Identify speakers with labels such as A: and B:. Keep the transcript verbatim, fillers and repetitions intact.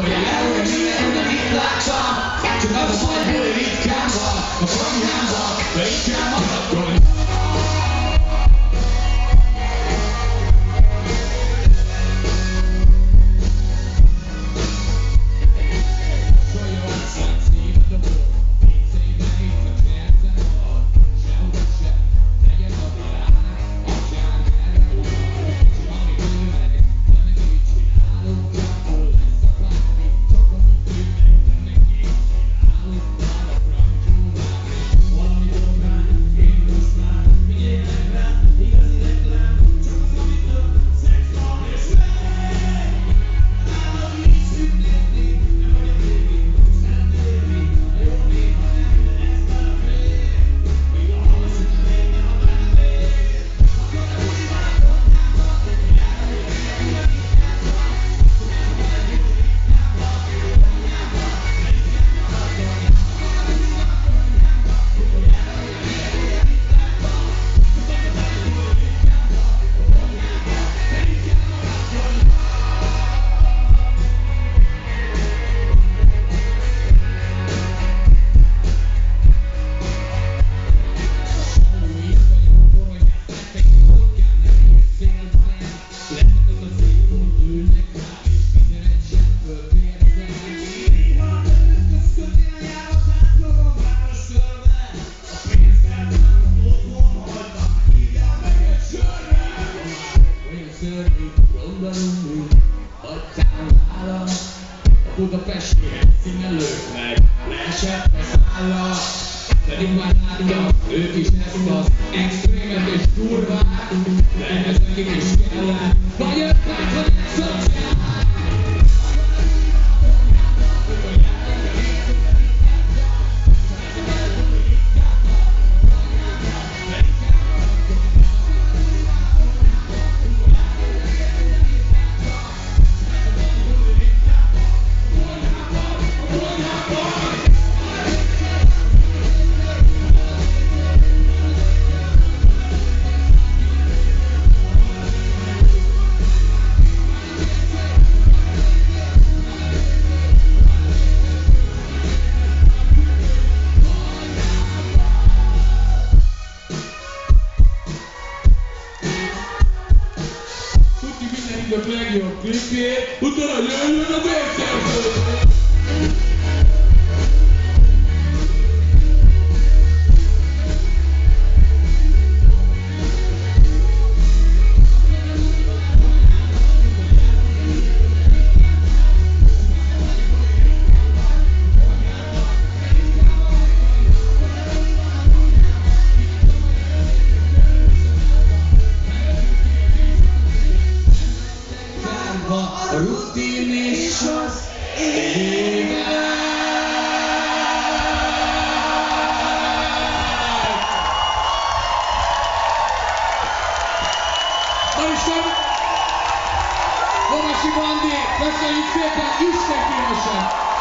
A: hogy elmondom minden, nem itt láttam. Csak az a baj, hogy ritkán van a konyhámban, de inkább maradjon. Budapesti helyszínen lőtt meg, leesett az álla. Pedig már láttam, ők is ezt az extrémet és durvát, de ez nekik is kellett, vagy jöttek, hogy ezt szociál. A legjobb klipjét, utána jöjjön a vérszerző! A rutin és az élet. Isten! Lovasi Bandi, köszönjük szépen, Isten kínosan!